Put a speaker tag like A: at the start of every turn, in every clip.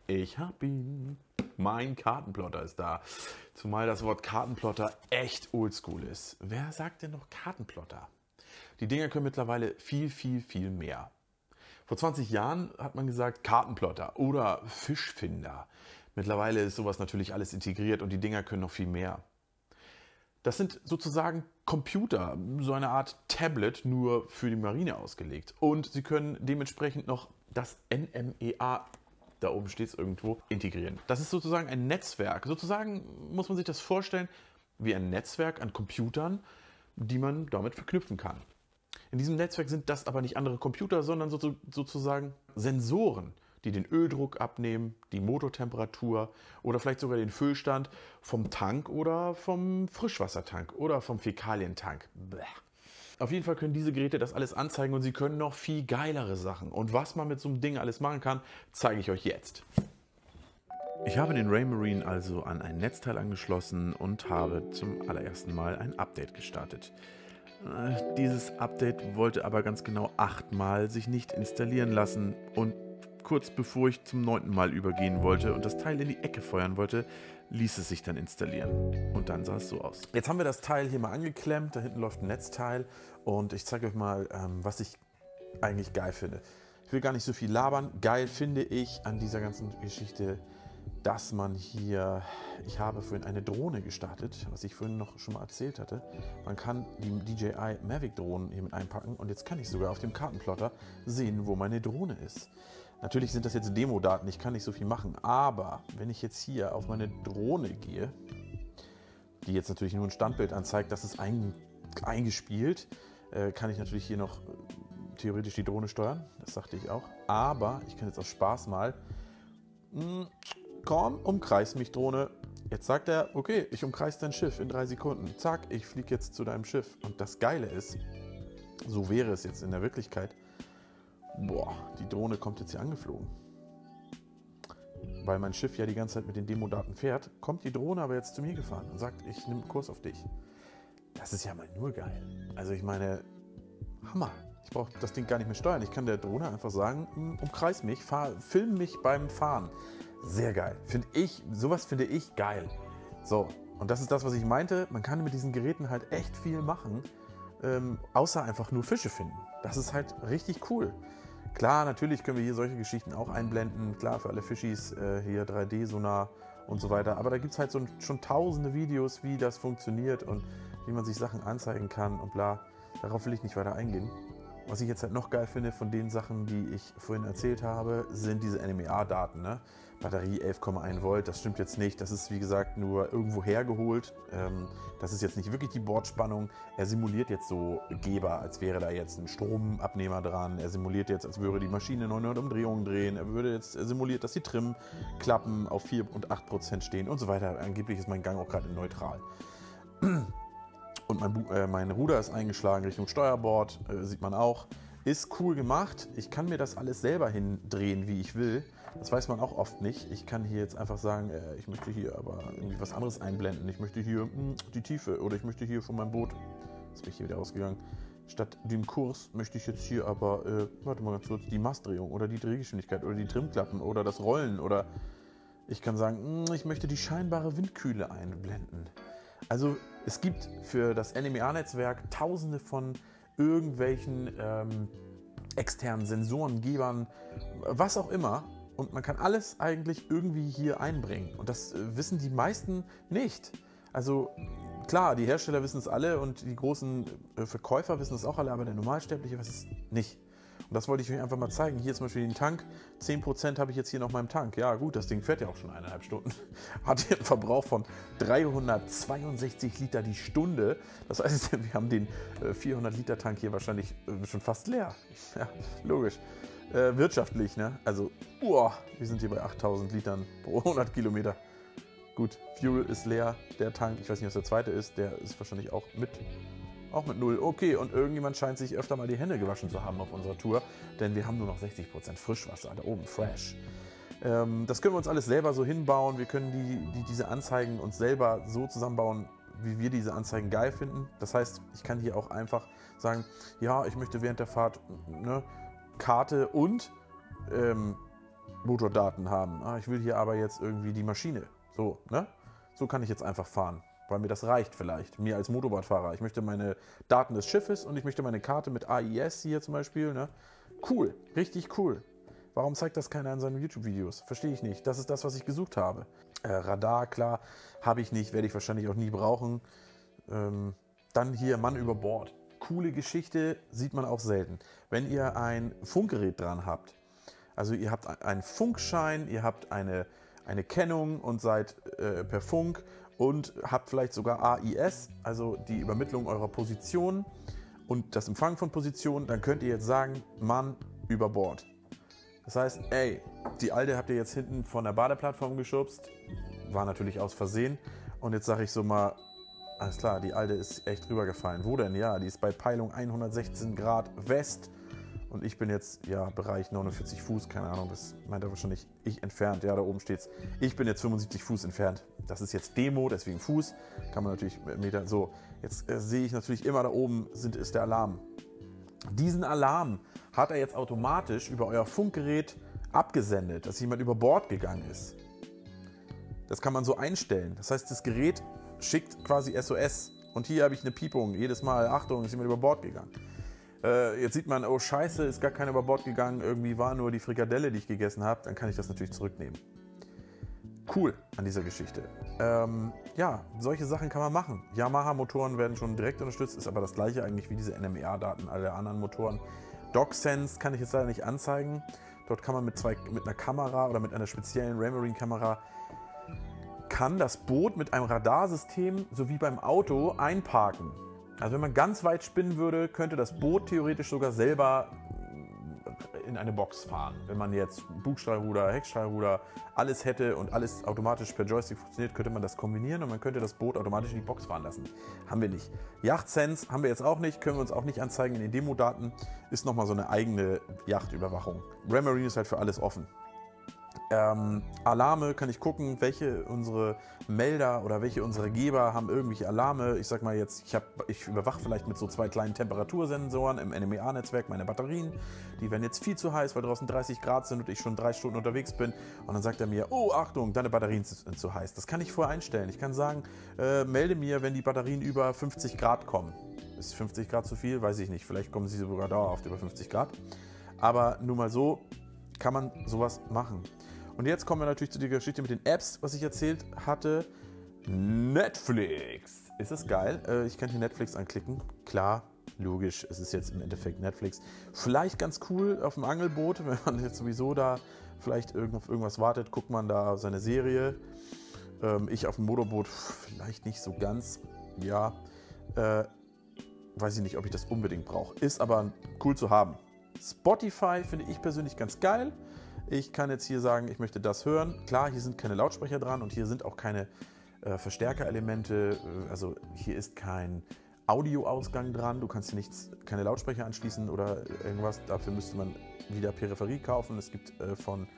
A: Ich hab ihn. Mein Kartenplotter ist da. Zumal das Wort Kartenplotter echt oldschool ist. Wer sagt denn noch Kartenplotter? Die Dinger können mittlerweile viel, viel, viel mehr. Vor 20 Jahren hat man gesagt Kartenplotter oder Fischfinder. Mittlerweile ist sowas natürlich alles integriert und die Dinger können noch viel mehr. Das sind sozusagen Computer, so eine Art Tablet, nur für die Marine ausgelegt. Und sie können dementsprechend noch das NMEA, da oben steht es irgendwo, integrieren. Das ist sozusagen ein Netzwerk. Sozusagen muss man sich das vorstellen wie ein Netzwerk an Computern, die man damit verknüpfen kann. In diesem Netzwerk sind das aber nicht andere Computer, sondern sozusagen Sensoren, die den Öldruck abnehmen, die Motortemperatur oder vielleicht sogar den Füllstand vom Tank oder vom Frischwassertank oder vom Fäkalientank. Blech. Auf jeden Fall können diese Geräte das alles anzeigen und sie können noch viel geilere Sachen. Und was man mit so einem Ding alles machen kann, zeige ich euch jetzt. Ich habe den Raymarine also an ein Netzteil angeschlossen und habe zum allerersten Mal ein Update gestartet. Dieses Update wollte aber ganz genau 8 Mal sich nicht installieren lassen und kurz bevor ich zum 9. Mal übergehen wollte und das Teil in die Ecke feuern wollte, ließ es sich dann installieren. Und dann sah es so aus. Jetzt haben wir das Teil hier mal angeklemmt, da hinten läuft ein Netzteil und ich zeige euch mal, was ich eigentlich geil finde. Ich will gar nicht so viel labern. Geil finde ich an dieser ganzen Geschichte, dass man hier, ich habe vorhin eine Drohne gestartet, was ich vorhin noch schon mal erzählt hatte. Man kann die DJI Mavic Drohnen hier mit einpacken und jetzt kann ich sogar auf dem Kartenplotter sehen, wo meine Drohne ist. Natürlich sind das jetzt Demo-Daten, ich kann nicht so viel machen, aber wenn ich jetzt hier auf meine Drohne gehe, die jetzt natürlich nur ein Standbild anzeigt, das ist eingespielt, kann ich natürlich hier noch theoretisch die Drohne steuern, das sagte ich auch, aber ich kann jetzt aus Spaß mal, komm, umkreis mich Drohne. Jetzt sagt er, okay, ich umkreise dein Schiff in 3 Sekunden. Zack, ich fliege jetzt zu deinem Schiff. Und das Geile ist, so wäre es jetzt in der Wirklichkeit, boah, die Drohne kommt jetzt hier angeflogen. Weil mein Schiff ja die ganze Zeit mit den Demodaten fährt, kommt die Drohne aber jetzt zu mir gefahren und sagt, ich nehme Kurs auf dich. Das ist ja mal nur geil. Also ich meine, Hammer. Ich brauche das Ding gar nicht mehr steuern. Ich kann der Drohne einfach sagen, umkreis mich, film mich beim Fahren. Sehr geil. Sowas finde ich geil. So, und das ist das, was ich meinte. Man kann mit diesen Geräten halt echt viel machen, außer einfach nur Fische finden. Das ist halt richtig cool. Klar, natürlich können wir hier solche Geschichten auch einblenden. Klar, für alle Fischis hier 3D-Sonar und so weiter. Aber da gibt es halt schon tausende Videos, wie das funktioniert und wie man sich Sachen anzeigen kann und bla. Darauf will ich nicht weiter eingehen. Was ich jetzt halt noch geil finde von den Sachen, die ich vorhin erzählt habe, sind diese NMEA-Daten. Ne? Batterie 11,1 Volt, das stimmt jetzt nicht. Das ist wie gesagt nur irgendwo hergeholt. Das ist jetzt nicht wirklich die Bordspannung. Er simuliert jetzt so Geber, als wäre da jetzt ein Stromabnehmer dran. Er simuliert jetzt, als würde die Maschine 900 Umdrehungen drehen. Er simuliert, dass die Trimklappen auf 4 und 8% stehen und so weiter. Angeblich ist mein Gang auch gerade neutral. Und mein Ruder ist eingeschlagen Richtung Steuerbord, sieht man auch. Ist cool gemacht. Ich kann mir das alles selber hindrehen, wie ich will. Das weiß man auch oft nicht. Ich kann hier jetzt einfach sagen, ich möchte hier aber irgendwie was anderes einblenden. Ich möchte hier die Tiefe oder ich möchte hier von meinem Boot, jetzt bin ich hier wieder rausgegangen, statt dem Kurs möchte ich jetzt hier aber, warte mal ganz kurz, die Mastdrehung oder die Drehgeschwindigkeit oder die Trimklappen oder das Rollen oder ich kann sagen, ich möchte die scheinbare Windkühle einblenden. Also es gibt für das NMEA-Netzwerk tausende von irgendwelchen externen Sensorengebern, was auch immer. Und man kann alles eigentlich irgendwie hier einbringen. Und das wissen die meisten nicht. Also klar, die Hersteller wissen es alle und die großen Verkäufer wissen es auch alle, aber der Normalsterbliche weiß es nicht. Und das wollte ich euch einfach mal zeigen. Hier zum Beispiel den Tank. 10% habe ich jetzt hier noch in meinem Tank. Ja gut, das Ding fährt ja auch schon 1,5 Stunden. Hat hier einen Verbrauch von 362 Liter die Stunde. Das heißt, wir haben den 400 Liter Tank hier wahrscheinlich schon fast leer. Ja, logisch. Wirtschaftlich, ne? Also, wir sind hier bei 8000 Litern pro 100 Kilometer. Gut, Fuel ist leer. Der Tank, ich weiß nicht, was der zweite ist, der ist wahrscheinlich auch mit 0. Okay, und irgendjemand scheint sich öfter mal die Hände gewaschen zu haben auf unserer Tour, denn wir haben nur noch 60% Frischwasser, da oben fresh. Das können wir uns alles selber so hinbauen. Wir können diese Anzeigen uns selber so zusammenbauen, wie wir diese Anzeigen geil finden. Das heißt, ich kann hier auch einfach sagen, ja, ich möchte während der Fahrt Karte und Motordaten haben. Ah, ich will hier aber jetzt irgendwie die Maschine. So, ne? So kann ich jetzt einfach fahren, weil mir das reicht vielleicht. Mir als Motorradfahrer. Ich möchte meine Daten des Schiffes und ich möchte meine Karte mit AIS hier zum Beispiel. Ne? Cool, richtig cool. Warum zeigt das keiner in seinen YouTube-Videos? Verstehe ich nicht. Das ist das, was ich gesucht habe. Radar, klar, habe ich nicht, werde ich wahrscheinlich auch nie brauchen. Dann hier Mann über Bord. Coole Geschichte, sieht man auch selten. Wenn ihr ein Funkgerät dran habt, also ihr habt einen Funkschein, ihr habt eine Kennung und seid per Funk und habt vielleicht sogar AIS, also die Übermittlung eurer Position und das Empfangen von Positionen, dann könnt ihr jetzt sagen, Mann über Bord. Das heißt, ey, die Alte habt ihr jetzt hinten von der Badeplattform geschubst, war natürlich aus Versehen und jetzt sage ich so mal, alles klar, die Alte ist echt rübergefallen. Wo denn? Ja, die ist bei Peilung 116 Grad West. Und ich bin jetzt, ja, Bereich 49 Fuß, keine Ahnung, das meint er wahrscheinlich ich entfernt. Ja, da oben steht's. Ich bin jetzt 75 Fuß entfernt. Das ist jetzt Demo, deswegen Fuß. Kann man natürlich Meter. So, jetzt sehe ich natürlich immer da oben ist der Alarm. Diesen Alarm hat er jetzt automatisch über euer Funkgerät abgesendet, dass jemand über Bord gegangen ist. Das kann man so einstellen. Das heißt, das Gerät schickt quasi SOS. Und hier habe ich eine Piepung. Jedes Mal, Achtung, ist jemand über Bord gegangen. Jetzt sieht man, oh scheiße, ist gar keiner über Bord gegangen, irgendwie war nur die Frikadelle, die ich gegessen habe, dann kann ich das natürlich zurücknehmen. Cool an dieser Geschichte. Ja, solche Sachen kann man machen. Yamaha-Motoren werden schon direkt unterstützt, ist aber das gleiche eigentlich wie diese NMEA-Daten aller anderen Motoren. DocSense kann ich jetzt leider nicht anzeigen. Dort kann man mit einer Kamera oder mit einer speziellen Raymarine-Kamera kann das Boot mit einem Radarsystem sowie beim Auto einparken. Also wenn man ganz weit spinnen würde, könnte das Boot theoretisch sogar selber in eine Box fahren. Wenn man jetzt Bugstrahlruder, Heckstrahlruder, alles hätte und alles automatisch per Joystick funktioniert, könnte man das kombinieren und man könnte das Boot automatisch in die Box fahren lassen. Haben wir nicht. Yachtsense haben wir jetzt auch nicht, können wir uns auch nicht anzeigen in den Demodaten. Ist nochmal so eine eigene Yachtüberwachung. Raymarine ist halt für alles offen. Alarme kann ich gucken, welche unsere Melder oder welche unsere Geber haben irgendwelche Alarme. Ich sag mal jetzt, ich überwache vielleicht mit so 2 kleinen Temperatursensoren im NMEA-Netzwerk meine Batterien. Die werden jetzt viel zu heiß, weil draußen 30 Grad sind und ich schon 3 Stunden unterwegs bin. Und dann sagt er mir, oh Achtung, deine Batterien sind zu heiß. Das kann ich vorher einstellen. Ich kann sagen, melde mir, wenn die Batterien über 50 Grad kommen. Ist 50 Grad zu viel? Weiß ich nicht. Vielleicht kommen sie sogar dauerhaft über 50 Grad. Aber nur mal so kann man sowas machen. Und jetzt kommen wir natürlich zu der Geschichte mit den Apps, was ich erzählt hatte. Netflix. Ist das geil? Ich kann hier Netflix anklicken. Klar, logisch, es ist jetzt im Endeffekt Netflix. Vielleicht ganz cool auf dem Angelboot, wenn man jetzt sowieso da vielleicht auf irgendwas wartet, guckt man da seine Serie. Ich auf dem Motorboot vielleicht nicht so ganz. Ja, weiß ich nicht, ob ich das unbedingt brauche. Ist aber cool zu haben. Spotify finde ich persönlich ganz geil. Ich kann jetzt hier sagen, ich möchte das hören. Klar, hier sind keine Lautsprecher dran und hier sind auch keine Verstärkerelemente. Also hier ist kein Audioausgang dran. Du kannst hier keine Lautsprecher anschließen oder irgendwas. Dafür müsste man wieder Peripherie kaufen. Es gibt von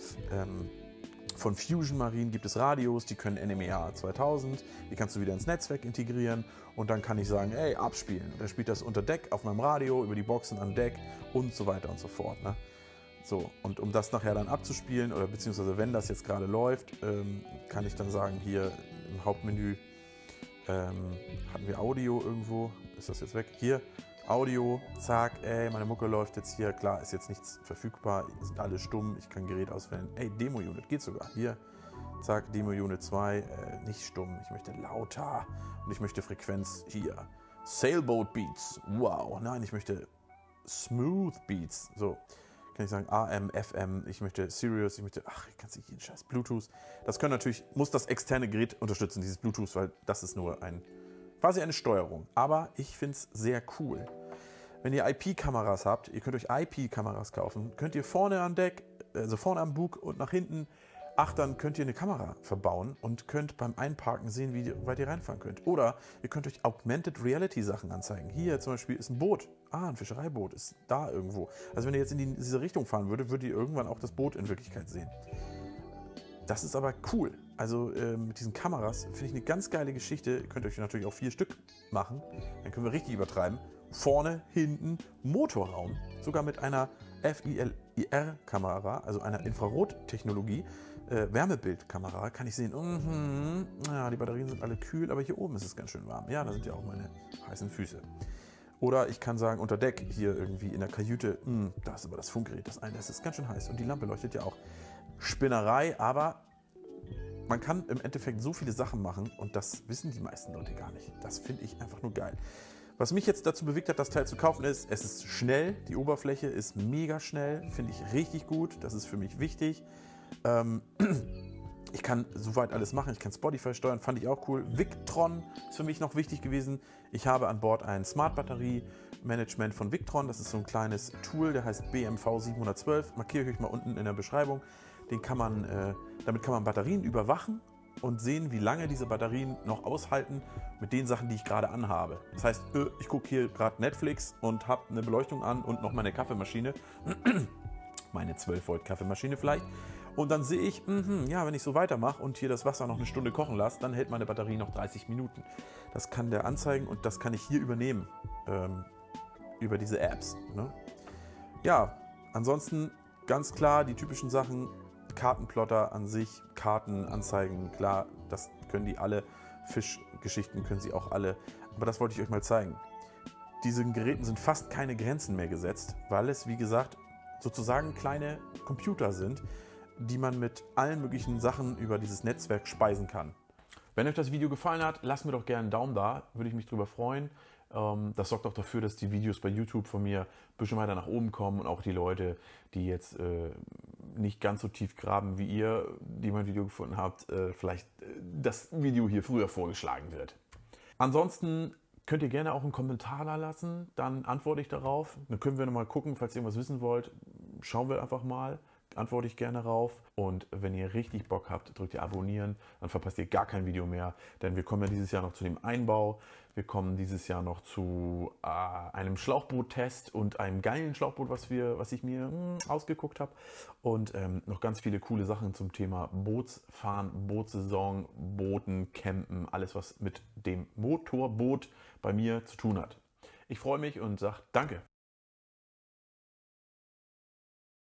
A: Fusion Marine gibt es Radios, die können NMEA 2000. Die kannst du wieder ins Netzwerk integrieren und dann kann ich sagen, ey, abspielen. Und dann spielt das unter Deck auf meinem Radio, über die Boxen an Deck und so weiter und so fort. Ne? So, und um das nachher dann abzuspielen, oder beziehungsweise wenn das jetzt gerade läuft, kann ich dann sagen, hier im Hauptmenü hatten wir Audio irgendwo, ist das jetzt weg? Hier, Audio, zack, ey, meine Mucke läuft jetzt hier, klar, ist jetzt nichts verfügbar, sind alle stumm, ich kann Gerät auswählen, ey, Demo-Unit, geht sogar, hier, zack, Demo-Unit 2, nicht stumm, ich möchte lauter und ich möchte Frequenz hier, Sailboat Beats, wow, nein, ich möchte Smooth Beats, so. Kann ich sagen AM, FM, ich möchte Sirius, ich möchte, ich kann nicht jeden Scheiß, Bluetooth. Das muss das externe Gerät unterstützen, dieses Bluetooth, weil das ist nur quasi eine Steuerung. Aber ich finde es sehr cool. Wenn ihr IP-Kameras habt, ihr könnt euch IP-Kameras kaufen, könnt ihr vorne am Deck, also vorne am Bug und nach hinten Achtern könnt ihr eine Kamera verbauen und könnt beim Einparken sehen, wie weit ihr reinfahren könnt. Oder ihr könnt euch Augmented Reality Sachen anzeigen. Hier zum Beispiel ist ein Boot. Ein Fischereiboot ist da irgendwo. Also wenn ihr jetzt in diese Richtung fahren würdet, würdet ihr irgendwann auch das Boot in Wirklichkeit sehen. Das ist aber cool. Also mit diesen Kameras finde ich eine ganz geile Geschichte. Ihr könnt euch natürlich auch 4 Stück machen. Dann können wir richtig übertreiben. Vorne, hinten, Motorraum. Sogar mit einer FILIR-Kamera, also einer Infrarottechnologie, Wärmebildkamera, kann ich sehen, ja, die Batterien sind alle kühl, aber hier oben ist es ganz schön warm. Ja, da sind ja auch meine heißen Füße. Oder ich kann sagen, unter Deck, hier irgendwie in der Kajüte, da ist aber das Funkgerät, das ist ganz schön heiß. Und die Lampe leuchtet ja auch. Spinnerei, aber man kann im Endeffekt so viele Sachen machen und das wissen die meisten Leute gar nicht. Das finde ich einfach nur geil. Was mich jetzt dazu bewegt hat, das Teil zu kaufen, ist, es ist schnell, die Oberfläche ist mega schnell, finde ich richtig gut, das ist für mich wichtig. Ich kann soweit alles machen, ich kann Spotify steuern, fand ich auch cool. Victron ist für mich noch wichtig gewesen. Ich habe an Bord ein Smart-Batterie-Management von Victron, das ist so ein kleines Tool, der heißt BMV 712, markiere ich euch mal unten in der Beschreibung. Damit kann man Batterien überwachen und sehen, wie lange diese Batterien noch aushalten mit den Sachen, die ich gerade anhabe. Das heißt, ich gucke hier gerade Netflix und habe eine Beleuchtung an und noch meine Kaffeemaschine, meine 12 Volt Kaffeemaschine vielleicht. Und dann sehe ich, ja, wenn ich so weitermache und hier das Wasser noch eine Stunde kochen lasse, dann hält meine Batterie noch 30 Minuten. Das kann der anzeigen und das kann ich hier übernehmen, über diese Apps. Ne? Ja, ansonsten ganz klar die typischen Sachen, Kartenplotter an sich, Karten anzeigen, klar, das können die alle, Fischgeschichten können sie auch alle, aber das wollte ich euch mal zeigen. Diesen Geräten sind fast keine Grenzen mehr gesetzt, weil es, wie gesagt, sozusagen kleine Computer sind, die man mit allen möglichen Sachen über dieses Netzwerk speisen kann. Wenn euch das Video gefallen hat, lasst mir doch gerne einen Daumen da, würde ich mich drüber freuen. Das sorgt auch dafür, dass die Videos bei YouTube von mir ein bisschen weiter nach oben kommen und auch die Leute, die jetzt nicht ganz so tief graben wie ihr, die mein Video gefunden habt, vielleicht das Video hier früher vorgeschlagen wird. Ansonsten könnt ihr gerne auch einen Kommentar da lassen, dann antworte ich darauf. Dann können wir nochmal gucken, falls ihr irgendwas wissen wollt, schauen wir einfach mal. Antworte ich gerne rauf. Und wenn ihr richtig Bock habt, drückt ihr Abonnieren, dann verpasst ihr gar kein Video mehr. Denn wir kommen ja dieses Jahr noch zu dem Einbau. Wir kommen dieses Jahr noch zu einem Schlauchboot-Test und einem geilen Schlauchboot, was ich mir ausgeguckt habe. Und noch ganz viele coole Sachen zum Thema Bootsfahren, Bootsaison, Booten, Campen, alles was mit dem Motorboot bei mir zu tun hat. Ich freue mich und sage danke.